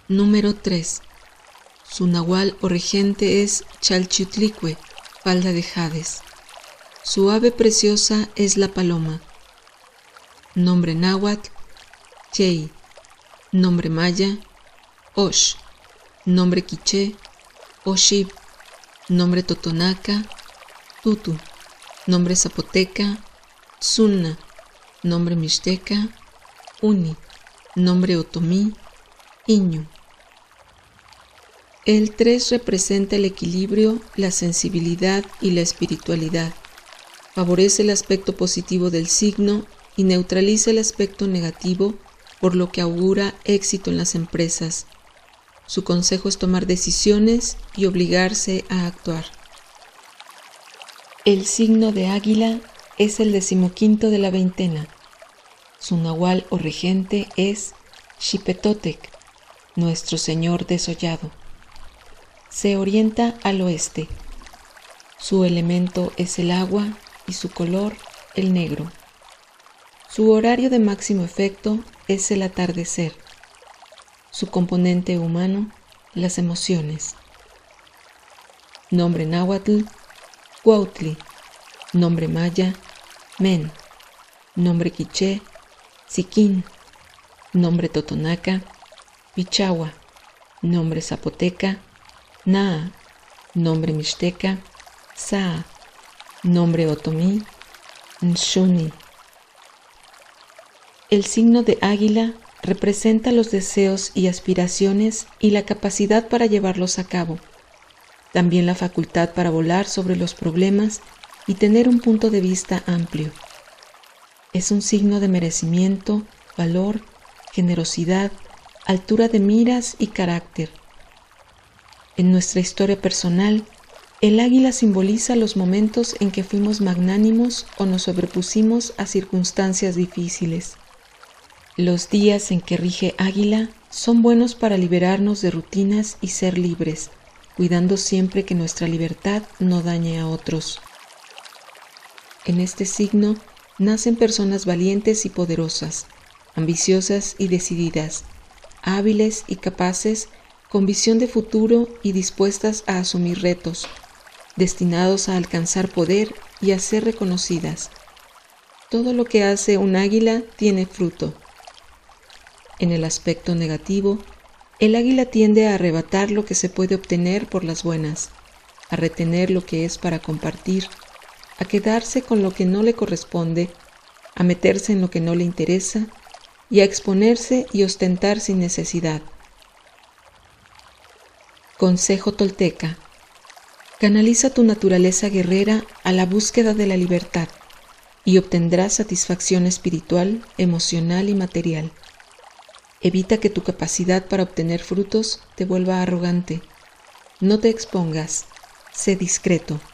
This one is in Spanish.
Número 3. Su nahual o regente es Chalchiutlicue, falda de Hades. Su ave preciosa es la paloma. Nombre náhuatl, Chei. Nombre maya, Osh. Nombre quiché, Oshib. Nombre totonaca, Tutu. Nombre zapoteca, Tsunna. Nombre mixteca, Uni. Nombre otomí, Iñu. El 3 representa el equilibrio, la sensibilidad y la espiritualidad. Favorece el aspecto positivo del signo y neutraliza el aspecto negativo, por lo que augura éxito en las empresas. Su consejo es tomar decisiones y obligarse a actuar. El signo de Águila es el 15º de la veintena. Su nahual o regente es Xipetotec, Nuestro Señor Desollado. Se orienta al oeste. Su elemento es el agua y su color el negro. Su horario de máximo efecto es el atardecer. Su componente humano, las emociones. Nombre náhuatl, Cuautli. Nombre maya, Men. Nombre quiché, Siquín. Nombre totonaca, Pichagua. Nombre zapoteca, Naa. Nombre mixteca, Saa. Nombre otomí, Nshuni. El signo de Águila representa los deseos y aspiraciones y la capacidad para llevarlos a cabo. También la facultad para volar sobre los problemas y tener un punto de vista amplio. Es un signo de merecimiento, valor, generosidad, altura de miras y carácter. En nuestra historia personal, el águila simboliza los momentos en que fuimos magnánimos o nos sobrepusimos a circunstancias difíciles. Los días en que rige Águila son buenos para liberarnos de rutinas y ser libres, cuidando siempre que nuestra libertad no dañe a otros. En este signo nacen personas valientes y poderosas, ambiciosas y decididas, hábiles y capaces, con visión de futuro y dispuestas a asumir retos, destinados a alcanzar poder y a ser reconocidas. Todo lo que hace un águila tiene fruto. En el aspecto negativo, el águila tiende a arrebatar lo que se puede obtener por las buenas, a retener lo que es para compartir, a quedarse con lo que no le corresponde, a meterse en lo que no le interesa y a exponerse y ostentar sin necesidad. Consejo tolteca: canaliza tu naturaleza guerrera a la búsqueda de la libertad y obtendrás satisfacción espiritual, emocional y material. Evita que tu capacidad para obtener frutos te vuelva arrogante. No te expongas, sé discreto.